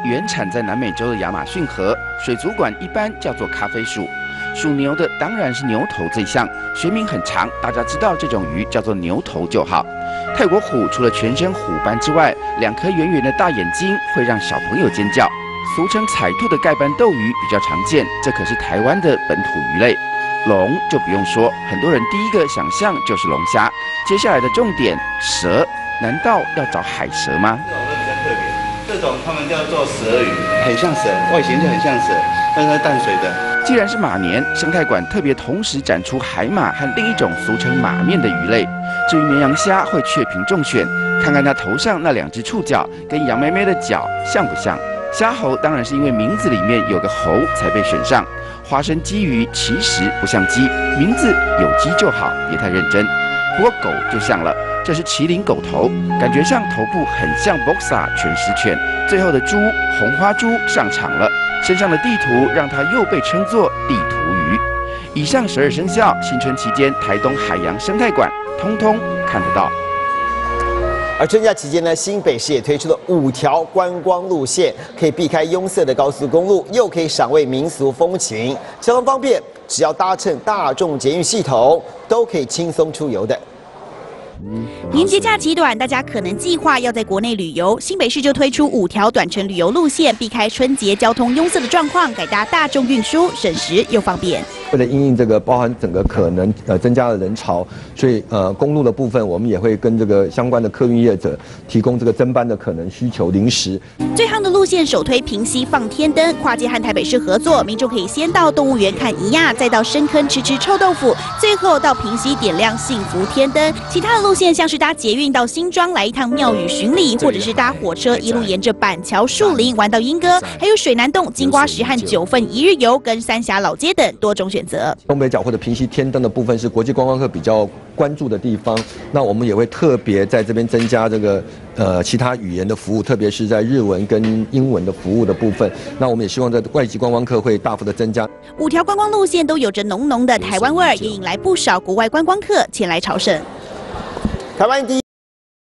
原产在南美洲的亚马逊河，水族馆一般叫做咖啡树。属牛的当然是牛头这一项，学名很长，大家知道这种鱼叫做牛头就好。泰国虎除了全身虎斑之外，2颗圆圆的大眼睛会让小朋友尖叫。俗称彩兔的盖斑斗鱼比较常见，这可是台湾的本土鱼类。龙就不用说，很多人第一个想象就是龙虾。接下来的重点，蛇，难道要找海蛇吗？ 这种都比较特别，这种他们叫做蛇鱼，很像蛇，外形就很像蛇，但是它淡水的。 既然是马年，生态馆特别同时展出海马和另一种俗称马面的鱼类。至于绵羊虾，会雀屏中选，看看它头上那2只触角跟杨妹妹的脚像不像？虾猴当然是因为名字里面有个猴才被选上。花生鲫鱼其实不像鸡，名字有鸡就好，别太认真。不过狗就像了，这是麒麟狗头，感觉上头部很像 Boxer 全食犬。最后的猪红花猪上场了，身上的地图让它又被称作地图鱼。以上12生肖，新春期间台东海洋生态馆通通看得到。 而春假期间呢，新北市也推出了5条观光路线，可以避开拥塞的高速公路，又可以赏味民俗风情，交通方便，只要搭乘大众捷运系统，都可以轻松出游的。 年节假期短，大家可能计划要在国内旅游，新北市就推出5条短程旅游路线，避开春节交通拥塞的状况，改搭大众运输，省时又方便。 为了因应这个包含整个可能增加的人潮，所以公路的部分我们也会跟这个相关的客运业者提供这个增班的可能需求临时。 最夯的路线首推平溪放天灯，跨界和台北市合作，民众可以先到动物园看宜亚，再到深坑吃臭豆腐，最后到平溪点亮幸福天灯。其他的路线像是搭捷运到新庄来一趟庙宇巡礼，或者是搭火车一路沿着板桥树林玩到莺歌，还有水南洞、金瓜石和9份一日游跟三峡老街等多种选择。 东北角或者平溪天灯的部分是国际观光客比较关注的地方，那我们也会特别在这边增加这个其他语言的服务，特别是在日文跟英文的服务的部分。那我们也希望在外籍观光客会大幅的增加。 5条观光路线都有着浓浓的台湾味儿，也引来不少国外观光客前来朝圣。 台湾第一